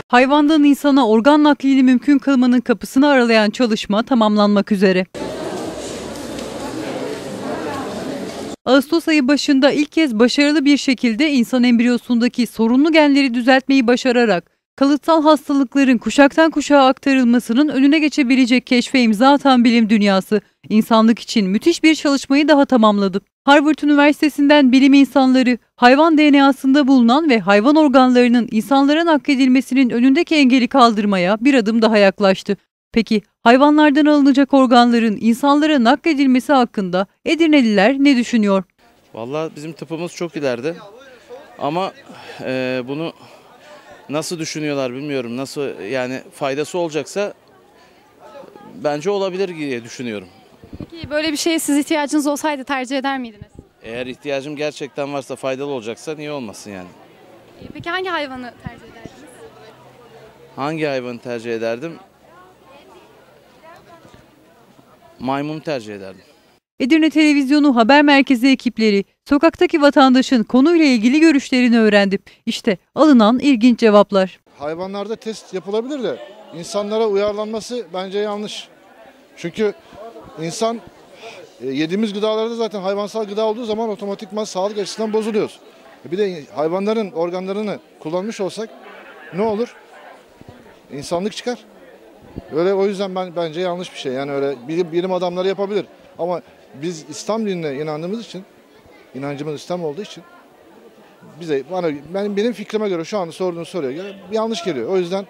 Hayvandan insana organ naklini mümkün kılmanın kapısını aralayan çalışma tamamlanmak üzere. Ağustos ayı başında ilk kez başarılı bir şekilde insan embriyosundaki sorunlu genleri düzeltmeyi başararak kalıtsal hastalıkların kuşaktan kuşağa aktarılmasının önüne geçebilecek keşfe imza atan bilim dünyası, insanlık için müthiş bir çalışmayı daha tamamladı. Harvard Üniversitesi'nden bilim insanları hayvan DNA'sında bulunan ve hayvan organlarının insanlara nakledilmesinin önündeki engeli kaldırmaya bir adım daha yaklaştı. Peki hayvanlardan alınacak organların insanlara nakledilmesi hakkında Edirneliler ne düşünüyor? Vallahi bizim tıpımız çok ileride ama bunu nasıl düşünüyorlar bilmiyorum. Nasıl, yani faydası olacaksa bence olabilir diye düşünüyorum. Peki böyle bir şeye siz ihtiyacınız olsaydı tercih eder miydiniz? Eğer ihtiyacım gerçekten varsa, faydalı olacaksa niye olmasın yani? Peki hangi hayvanı tercih ederdiniz? Hangi hayvanı tercih ederdim? Maymunu tercih ederdim. Edirne Televizyonu Haber Merkezi ekipleri sokaktaki vatandaşın konuyla ilgili görüşlerini öğrendi. İşte alınan ilginç cevaplar. Hayvanlarda test yapılabilir de insanlara uyarlanması bence yanlış. Çünkü insan yediğimiz gıdalarda zaten hayvansal gıda olduğu zaman otomatikman sağlık açısından bozuluyoruz. Bir de hayvanların organlarını kullanmış olsak ne olur? İnsanlık çıkar. Öyle, o yüzden bence yanlış bir şey. Yani öyle bilim adamları yapabilir. Ama biz İslam dinine inandığımız için, inancımız İslam olduğu için benim fikrime göre, şu anda sorduğunuz soruya göre yanlış geliyor. O yüzden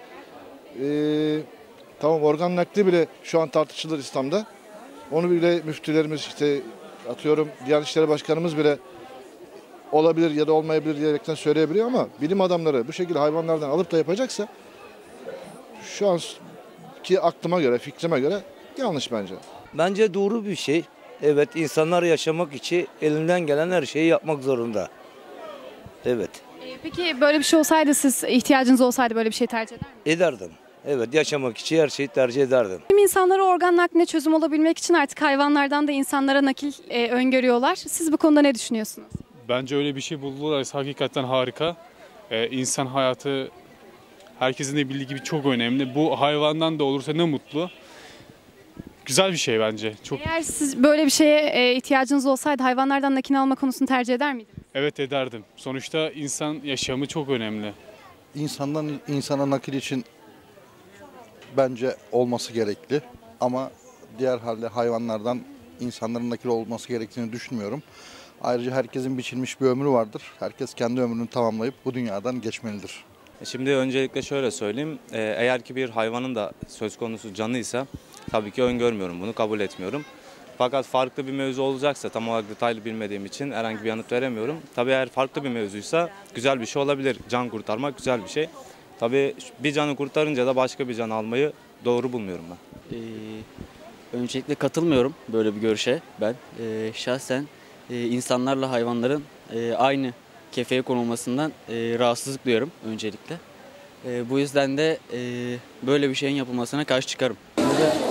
tamam, organ nakli bile şu an tartışılır İslam'da. Onu bile müftülerimiz, işte atıyorum Diyanet İşleri Başkanımız bile olabilir ya da olmayabilir diyerekten söyleyebiliyor, ama bilim adamları bu şekilde hayvanlardan alıp da yapacaksa şu anki aklıma göre, fikrime göre yanlış bence. Bence doğru bir şey. Evet, insanlar yaşamak için elinden gelen her şeyi yapmak zorunda. Evet. Peki böyle bir şey olsaydı, siz ihtiyacınız olsaydı böyle bir şey tercih eder miydiniz? Ederdim. Evet, yaşamak için her şeyi tercih ederdim. Bilim insanları organ nakline çözüm olabilmek için artık hayvanlardan da insanlara nakil öngörüyorlar. Siz bu konuda ne düşünüyorsunuz? Bence öyle bir şey buldular. Hakikaten harika. İnsan hayatı herkesin de bildiği gibi çok önemli. Bu hayvandan da olursa ne mutlu. Güzel bir şey bence. Eğer siz böyle bir şeye ihtiyacınız olsaydı hayvanlardan nakil alma konusunu tercih eder miydiniz? Evet, ederdim. Sonuçta insan yaşamı çok önemli. İnsandan insana nakil için bence olması gerekli. Ama diğer halde hayvanlardan insanların nakil olması gerektiğini düşünmüyorum. Ayrıca herkesin biçilmiş bir ömrü vardır. Herkes kendi ömrünü tamamlayıp bu dünyadan geçmelidir. Şimdi öncelikle şöyle söyleyeyim. Eğer ki bir hayvanın da söz konusu canıysa tabii ki öngörmüyorum, bunu kabul etmiyorum. Fakat farklı bir mevzu olacaksa, tam olarak detaylı bilmediğim için herhangi bir yanıt veremiyorum. Tabii eğer farklı bir mevzuysa güzel bir şey olabilir. Can kurtarmak güzel bir şey. Tabii bir canı kurtarınca da başka bir can almayı doğru bulmuyorum ben. Öncelikle katılmıyorum böyle bir görüşe ben. Şahsen insanlarla hayvanların aynı kefeye konulmasından rahatsızlık duyuyorum öncelikle. Bu yüzden de böyle bir şeyin yapılmasına karşı çıkarım.